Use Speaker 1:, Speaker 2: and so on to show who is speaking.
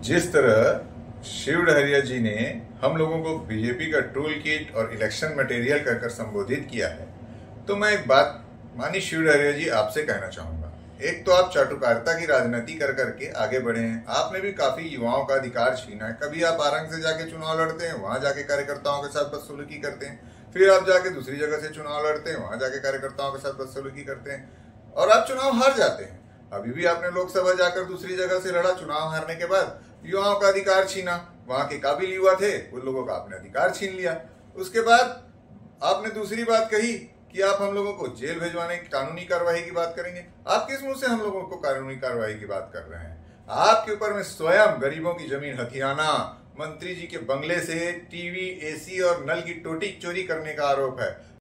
Speaker 1: जिस तरह शिव डहरिया जी ने हम लोगों को बीजेपी का टूल किट और इलेक्शन मटेरियल कहकर संबोधित किया है, तो मैं एक बात मानी शिव डहरिया जी आपसे कहना चाहूंगा। एक तो आप चाटुकारिता की राजनीति कर करके आगे बढ़े हैं। आपने भी काफी युवाओं का अधिकार छीना है। कभी आप आरंग से जाके चुनाव लड़ते हैं, वहां जाके कार्यकर्ताओं के साथ बदसलूकी करते हैं, फिर आप जाके दूसरी जगह से चुनाव लड़ते हैं, वहां जाके कार्यकर्ताओं के साथ बदसलूकी करते हैं और आप चुनाव हार जाते हैं। अभी भी आपने लोकसभा जाकर दूसरी जगह से लड़ा, चुनाव हारने के बाद युवाओं का अधिकार छीना। वहां के काबिल युवा थे, उन लोगों का आपने अधिकार छीन लिया। उसके बाद आपने दूसरी बात कही कि आप हम लोगों को जेल भिजवाने की कानूनी कार्रवाई की बात करेंगे। आप किस मुंह से हम लोगों को कानूनी कार्रवाई की बात कर रहे हैं? आपके ऊपर में स्वयं गरीबों की जमीन हथियाना, मंत्री जी के बंगले से टीवी, एसी और नल की टोटी चोरी करने का आरोप है।